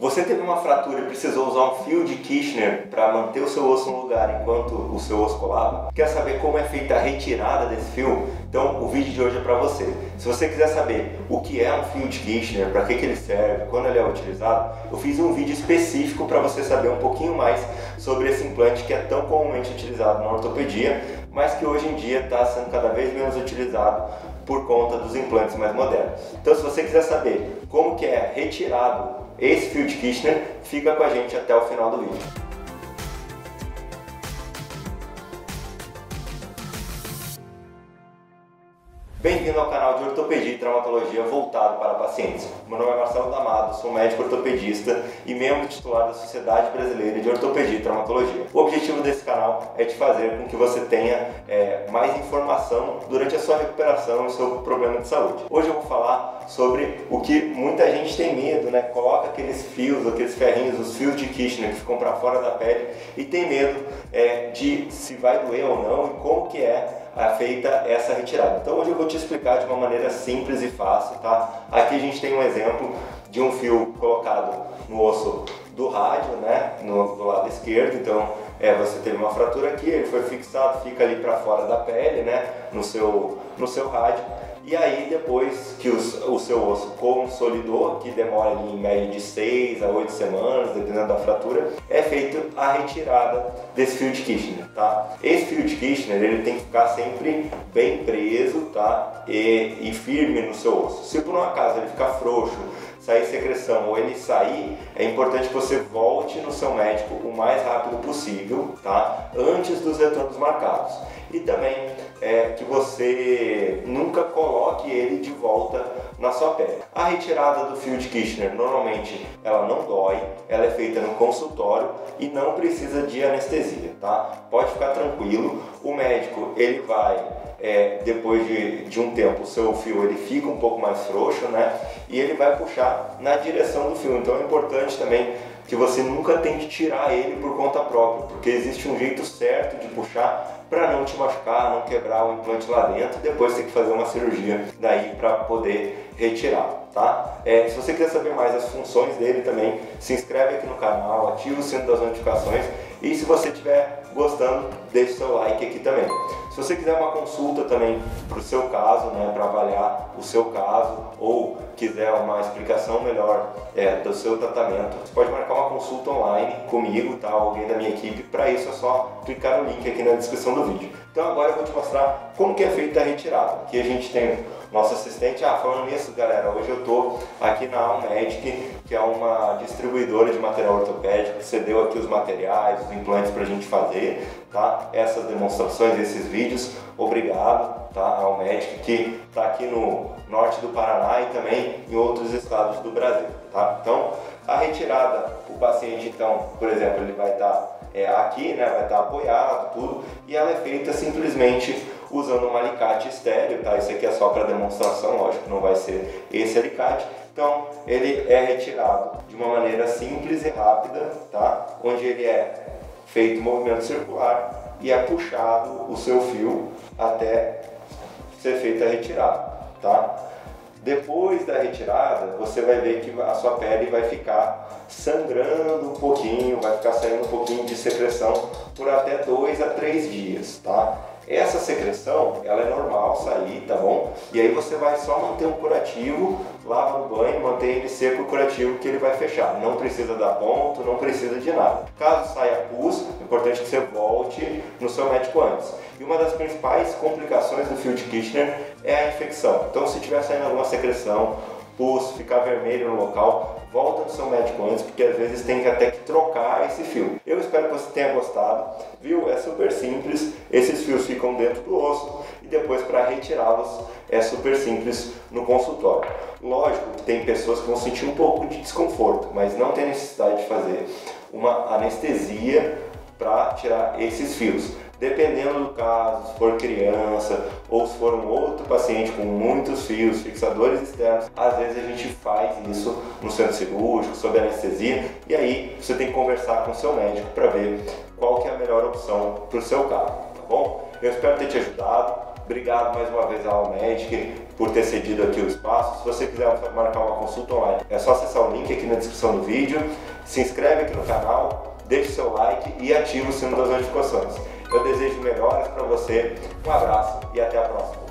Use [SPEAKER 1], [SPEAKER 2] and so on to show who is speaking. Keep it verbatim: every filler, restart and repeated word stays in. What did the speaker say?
[SPEAKER 1] Você teve uma fratura e precisou usar um fio de Kirchner para manter o seu osso no lugar enquanto o seu osso colava? Quer saber como é feita a retirada desse fio? Então o vídeo de hoje é para você. Se você quiser saber o que é um fio de Kirchner, para que, que ele serve, quando ele é utilizado, eu fiz um vídeo específico para você saber um pouquinho mais sobre esse implante que é tão comumente utilizado na ortopedia, mas que hoje em dia está sendo cada vez menos utilizado por conta dos implantes mais modernos. Então, se você quiser saber como que é retirado esse fio de Kirchner, fica com a gente até o final do vídeo. Bem-vindo ao canal de Ortopedia e Traumatologia voltado para pacientes. Meu nome é Marcelo D'Amato, sou médico ortopedista e membro titular da Sociedade Brasileira de Ortopedia e Traumatologia. O objetivo desse canal é de fazer com que você tenha é, mais informação durante a sua recuperação e seu problema de saúde. Hoje eu vou falar sobre o que muita gente tem medo, né? Coloca aqueles fios, aqueles ferrinhos, os fios de Kirchner que ficam para fora da pele e tem medo é, de se vai doer ou não e como que é feita essa retirada. Então hoje eu vou te explicar de uma maneira simples e fácil, tá? Aqui a gente tem um exemplo de um fio colocado no osso do rádio, né? No, do lado esquerdo. Então é, você teve uma fratura aqui, ele foi fixado, fica ali para fora da pele, né? No seu, no seu rádio. E aí depois que os, o seu osso consolidou, que demora ali em média de seis a oito semanas, dependendo da fratura, é feita a retirada desse fio de Kirchner, tá? Esse fio de Kirchner, ele tem que ficar sempre bem preso, tá? E, e firme no seu osso. Se por um acaso ele ficar frouxo, sair secreção ou ele sair, é importante que você volte no seu médico o mais rápido possível, tá? Antes dos retornos marcados. E também é, que você nunca coloque ele de volta na sua pele. A retirada do fio de Kirchner, normalmente ela não dói, ela é feita no consultório e não precisa de anestesia, tá? Pode ficar tranquilo, o médico ele vai, é, depois de, de um tempo, o seu fio ele fica um pouco mais frouxo, né? E ele vai puxar na direção do fio, então é importante também que você nunca tente tirar ele por conta própria, porque existe um jeito certo de puxar para não te machucar, não quebrar o implante lá dentro e depois ter que fazer uma cirurgia daí para poder retirar, tá? É, se você quiser saber mais as funções dele também, se inscreve aqui no canal, ativa o sino das notificações e se você estiver gostando, deixe seu like aqui também. Se você quiser uma consulta também para o seu caso, né, para avaliar o seu caso ou quiser uma explicação melhor é, do seu tratamento, você pode marcar uma consulta online comigo, tá? Alguém da minha equipe. Para isso é só clicar no link aqui na descrição do vídeo. Então agora eu vou te mostrar como que é feita a retirada. Aqui a gente tem nosso assistente. Ah, falando nisso, galera, hoje eu tô aqui na Almedic, que é uma distribuidora de material ortopédico, que cedeu aqui os materiais, os implantes pra gente fazer, tá? Essas demonstrações, esses vídeos, obrigado, tá? A Almedic, que tá aqui no norte do Paraná e também em outros estados do Brasil, tá? Então, a retirada, o paciente, então, por exemplo, ele vai estar é, aqui, né? Vai estar apoiado, tudo, e ela é feita simplesmente usando um alicate estéreo, tá? Isso aqui é só para demonstração, lógico que não vai ser esse alicate. Então, ele é retirado de uma maneira simples e rápida, tá? Onde ele é feito movimento circular e é puxado o seu fio até ser feita a retirada, tá? Depois da retirada, você vai ver que a sua pele vai ficar sangrando um pouquinho, vai ficar saindo um pouquinho de secreção por até dois a três dias, tá? Essa secreção, ela é normal sair, tá bom? E aí você vai só manter um curativo, lava no banho, mantém ele seco o curativo que ele vai fechar. Não precisa dar ponto, não precisa de nada. Caso saia pus, é importante que você volte no seu médico antes. E uma das principais complicações do fio de Kirchner é a infecção. Então se tiver saindo alguma secreção, pus, ficar vermelho no local, volta no seu médico antes, porque às vezes tem que até que trocar esse fio. Eu espero que você tenha gostado, viu? É super simples, esses fios ficam dentro do osso e depois para retirá-los é super simples no consultório. Lógico que tem pessoas que vão sentir um pouco de desconforto, mas não tem necessidade de fazer uma anestesia para tirar esses fios. Dependendo do caso, se for criança ou se for um outro paciente com muitos fios, fixadores externos, às vezes a gente faz isso no centro cirúrgico, sob anestesia, e aí você tem que conversar com o seu médico para ver qual que é a melhor opção para o seu caso, tá bom? Eu espero ter te ajudado. Obrigado mais uma vez ao Almedic por ter cedido aqui o espaço. Se você quiser marcar uma consulta online, é só acessar o link aqui na descrição do vídeo, se inscreve aqui no canal, deixe seu like e ative o sino das notificações. Eu desejo melhoras para você, um abraço e até a próxima.